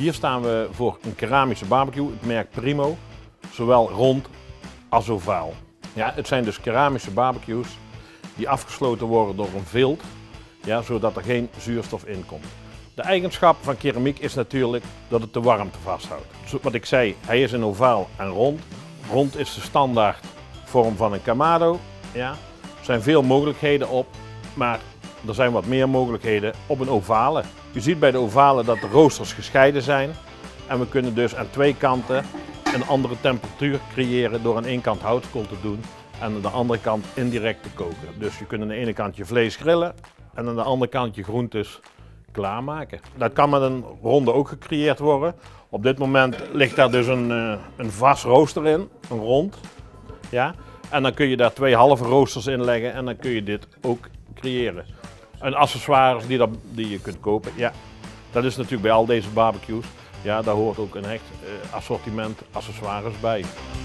Hier staan we voor een keramische barbecue, het merk Primo, zowel rond als ovaal. Ja, het zijn dus keramische barbecues die afgesloten worden door een vilt, ja, zodat er geen zuurstof in komt. De eigenschap van keramiek is natuurlijk dat het de warmte vasthoudt. Wat ik zei, hij is in ovaal en rond. Rond is de standaard vorm van een kamado. Ja. Er zijn veel mogelijkheden op, maar er zijn wat meer mogelijkheden op een ovale. U ziet bij de ovale dat de roosters gescheiden zijn en we kunnen dus aan twee kanten een andere temperatuur creëren door aan één kant houtskool te doen en aan de andere kant indirect te koken. Dus je kunt aan de ene kant je vlees grillen en aan de andere kant je groentes klaarmaken. Dat kan met een ronde ook gecreëerd worden. Op dit moment ligt daar dus een vast rooster in, een rond. Ja? En dan kun je daar twee halve roosters in leggen en dan kun je dit ook creëren. En accessoires die je kunt kopen, ja, dat is natuurlijk bij al deze barbecues. Ja, daar hoort ook een echt assortiment accessoires bij.